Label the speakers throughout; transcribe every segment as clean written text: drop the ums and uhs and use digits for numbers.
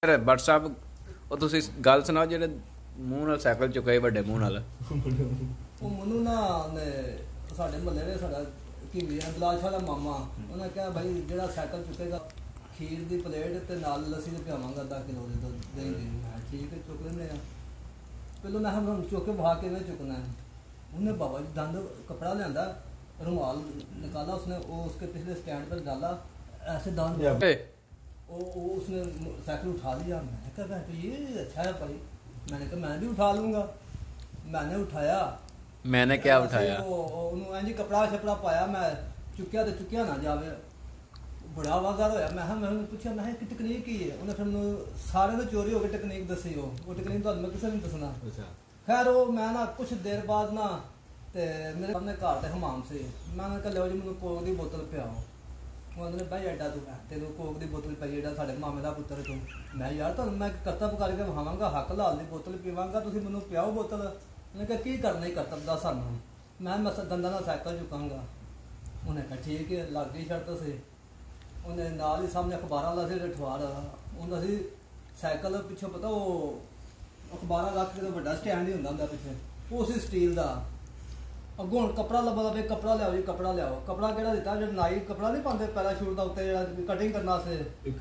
Speaker 1: भट्ट साहब ਉਹ ਤੁਸੀਂ ਗੱਲ ਸੁਣਾਓ ਜਿਹੜੇ ਮੂੰਹ ਨਾਲ ਸਾਈਕਲ ਚੁੱਕੇ ਵੱਡੇ ਮੂੰਹ ਨਾਲ
Speaker 2: ਉਹ ਮੈਨੂੰ ਨਾ ਸਾਡੇ ਮਹੱਲੇ ਦੇ ਸਾਡਾ ਕੀ ਦਲਾਲ ਸ਼ਾਹ ਦਾ ਮਾਮਾ ਉਹਨੇ ਕਿਹਾ ਭਾਈ ਜਿਹੜਾ ਸਾਈਕਲ ਚੁੱਕੇਗਾ ਖੀਰ ਦੀ ਪਲੇਟ ਤੇ ਨਾਲ ਲੱਸੀ ਤੇ ਪਿਆਵਾਂਗਾ 10 ਕਿਲੋ ਦੇ ਦੁੱਧ ਦਹੀਂ ਦੀ। ਮੈਂ ਠੀਕ ਹੈ ਚੁੱਕ ਲੈਂਦੇ ਆ। ਪਹਿਲਾਂ ਮੈਂ ਹੁਣ ਚੁੱਕ ਕੇ ਵਹਾ ਕਿਵੇਂ ਚੁੱਕਣਾ है। ਉਹਨੇ बाबा जी दंद कपड़ा लिया रुमाल निकाला उसने वो उसके पिछले स्टैंड पर डाला ऐसे दांत उसने साइकिल उठा लिया। मैंने कहा तो ये अच्छा है भाई। मैंने कहा मैं भी उठा लूँगा। मैंने उठाया।
Speaker 1: मैंने क्या उठाया
Speaker 2: जी कपड़ा छपड़ा पाया मैं चुक्या तो चुक्या ना जावे बड़ा वागार होया। मैं पूछा मैं कि तकनीक की है उन्हें फिर मैं सारे तो चोरी हो गए तकनीक दसी वो तकनीक तो मैं किसी ने दसना। खैर वो मैं ना कुछ देर बाद ना ते मेरे सामने घर ते हमाम से मैंने कहा लो जी मैं कोक की बोतल पियाओ। उन्होंने भाई एडा तू है तेन कोक की बोतल पाई एडा साढ़े मामे का पुत्र तू। मैं यार तुम मैं करतब करके वहावांगा हक लाल की बोतल पीवांगा तुम मैं पियाओ बोतल। उन्हें कहा की करना ही करतब का सानू मैं दंदा ना साइकिल चुकांगा। उन्हें कहा ठीक है लग गई शर्त से। उन्हें नाल ही सामने अखबार वाला से अखबार उन्हें सी साइकिल पिछों पता वो अखबार रख के बड़ा स्टैंड ही होंगे पिछले वो सी स्टील का अगों हूँ कपड़ा लभा पे कपड़ा लियाओ जी कपड़ा लियाओ। कपड़ा कि दिता जो नाई कपड़ा नहीं पाते पैराशूट का उत्ते कटिंग करने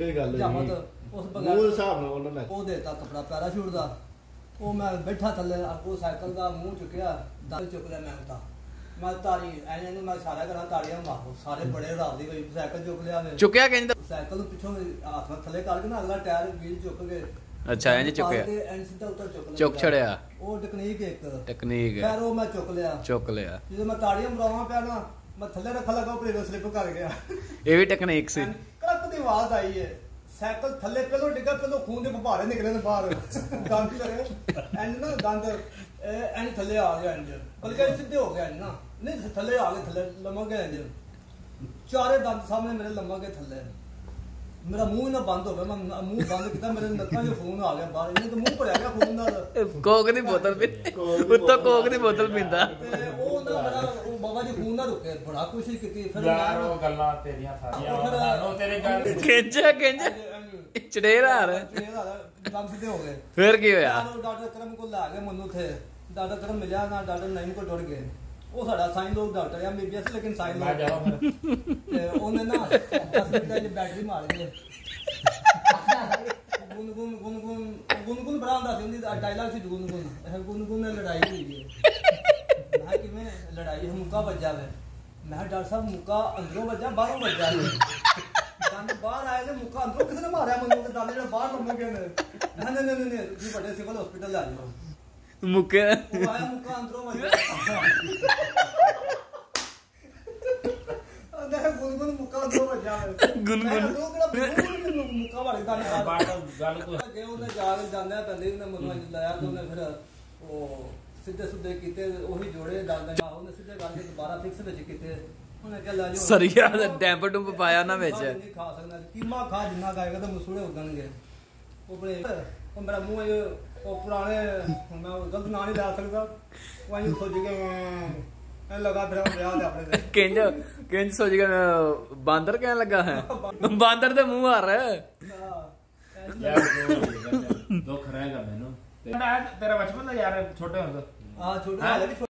Speaker 2: उस बगैर वो देता कपड़ा पैराशूट का। वो मैं बैठा थले अगों साइकिल का मुँह चुकया दल चुक लिया मैं उता मैं तारी ऐने मैं सारा करा ताड़ियां मारो सारे बड़े रात दी कोई साइकिल चुक लिया
Speaker 1: चुकया कहंदा
Speaker 2: साइकिल पिछों हाथ में थले करके ना अगला टायर व्हील चुक के
Speaker 1: अच्छा इंज चुकया
Speaker 2: एंड सीधा उतर
Speaker 1: चुक छड़या
Speaker 2: वो टेक्निक एक
Speaker 1: टेक्निक है।
Speaker 2: खैर वो मैं चुक लिया जो मैं ताड़ियां मरावा पिया ना मैं थले रखा लगा ऊपर स्लिप कर गया।
Speaker 1: ये भी टेक्निक सी
Speaker 2: कड़क दी आवाज आई है साइकिल थले पहलो डिगा पहलो खून दे फुहारे निकले ने बाहर दंद करे एंड ना दंद एंड थले आ गया एंड बल्कि सीधे हो गया ना नहीं थले आ गए थले लमक गए एंड चारे दंद सामने मेरे लमक गए थले। मेरा मुंह ना बंद हो गया मैं मुंह बंद किया मेरे नक्कां जो खून आ गया बाहर इन्हें तो मुंह भरिया गया खून नाल
Speaker 1: कोक दी बोतल पी उत्तो कोक दी बोतल पींदा
Speaker 2: ते ओ ना मेरा ओ बाबा जी खून ना रुके बड़ा कोशिश की फिर यार वो गल्लां तेरियां सारियां ओ तेरे गल
Speaker 1: केंजे चड़ेर आ रहे
Speaker 2: दम सीधे हो गए।
Speaker 1: फिर की होया
Speaker 2: डॉक्टर करम को ला गए मनु थे डॉक्टर करम मिला ना डॉक्टर नईम को टुर गए वो साडा साइन लोग डॉक्टर है एमबीबीएस लेकिन साइन लोग ते ओने ना 10 मिनट दी बैटरी मार गए गुनगुन बड़ा ਹੁੰਦਾ ਸੀ ਉਹਦੀ ਡਾਇਲੌਗ ਸੀ ਗੁਨਗੁਨ ਨਾਲ ਲੜਾਈ ਹੋਈ ਹੈ। ਮੈਂ ਕਿਵੇਂ ਲੜਾਈ ਮੁੱਕਾ ਵੱਜਾ ਵੇ ਮੈਂ ਡਾਕਟਰ ਸਾਹਿਬ ਮੁੱਕਾ ਅੰਦਰੋਂ ਵੱਜਾ ਬਾਹਰੋਂ ਵੱਜਾ ਦੰਦ ਬਾਹਰ ਆਏ ਤੇ ਮੁੱਕਾ ਅੰਦਰੋਂ ਕਿਸੇ ਨੇ ਮਾਰਿਆ ਮੈਨੂੰ ਤੇ ਦੰਦ ਜਿਹੜਾ ਬਾਹਰ ਲੰਮੇ ਗਏ ਨੇ ਨਹੀਂ ਜੀ ਵੱਡੇ ਸਿਵਲ ਹਸਪੀਟਲ ਆ ਜਾਓ
Speaker 1: मुक्के
Speaker 2: वो आया मुक्का अंदरों में अंदर गुनगुन मुक्का अंदरों में जावे गुनगुन मुक्का वाले दाने बात गल को गए उन्हें जाके जांदे पहले ने मनु लाया तो उन्हें फिर वो सीधे सीधे कीते वही जोड़े दांदे उन्हें सीधे करके दोबारा फिक्स विच कीते उन्हें क्या ला जो
Speaker 1: सरिया दा डैंप डुंप पाया ना विच
Speaker 2: नहीं खा सकना कीमा खा जिन्ना खाएगा तो मसूड़े उगणगे ऊपर ਉਹ ਮੇਰਾ ਮੂੰਹ ਉਹ ਪੁਰਾਣੇ ਮੈਂ ਗਲਤ ਨਾਂ ਨਹੀਂ ਲੈ ਸਕਦਾ ਉਹ ਐਂ ਸੋਚ ਕੇ ਐ ਲਗਾ ਫਿਰ ਵਿਆਹ ਦੇ ਆਪਣੇ
Speaker 1: ਕਿੰਜ ਸੋਚ ਕੇ ਬਾਂਦਰ ਕਹਿਣ ਲੱਗਾ ਹੈ ਬਾਂਦਰ ਦੇ ਮੂੰਹ ਹਾਰ
Speaker 3: ਯਾਰ ਦੁੱਖ ਰਹੇਗਾ ਮੈਨੂੰ ਤੇਰਾ ਬਚਪਨ ਦਾ ਯਾਰ ਛੋਟੇ ਹੁੰਦੇ
Speaker 2: ਹਾਂ ਛੋਟੇ